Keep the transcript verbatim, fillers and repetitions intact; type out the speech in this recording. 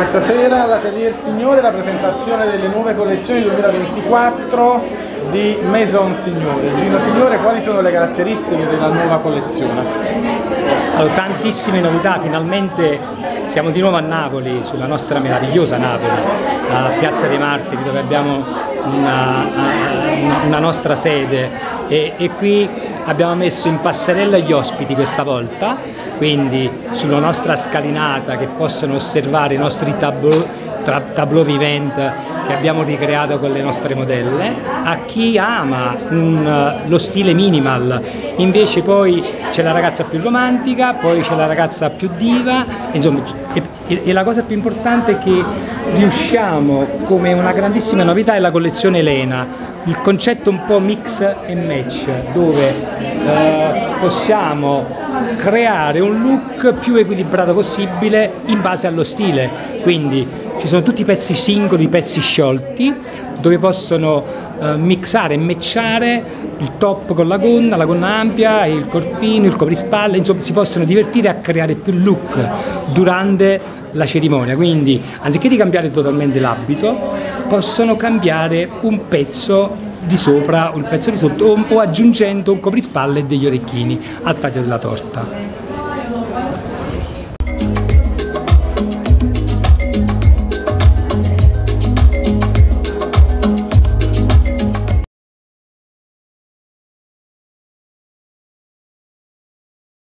Questa sera all'Atelier Signore la presentazione delle nuove collezioni duemilaventiquattro di Maison Signore. Gino Signore, quali sono le caratteristiche della nuova collezione? Allora, tantissime novità, finalmente siamo di nuovo a Napoli, sulla nostra meravigliosa Napoli, a Piazza dei Martiri, dove abbiamo una, una, una nostra sede e, e qui abbiamo messo in passerella gli ospiti questa volta, quindi sulla nostra scalinata che possono osservare i nostri tableau, tableau vivant che abbiamo ricreato con le nostre modelle. A chi ama un, lo stile minimal, invece poi c'è la ragazza più romantica, poi c'è la ragazza più diva, insomma, e, e la cosa più importante è che riusciamo, come una grandissima novità, è la collezione Elena, il concetto un po' mix e match, dove eh, possiamo creare un look più equilibrato possibile in base allo stile, quindi ci sono tutti i pezzi singoli, i pezzi sciolti, dove possono eh, mixare e matchare il top con la gonna, la gonna ampia, il corpino, il coprispalle, insomma si possono divertire a creare più look durante la cerimonia, quindi anziché di cambiare totalmente l'abito possono cambiare un pezzo di sopra o un pezzo di sotto o, o aggiungendo un coprispalle e degli orecchini al taglio della torta.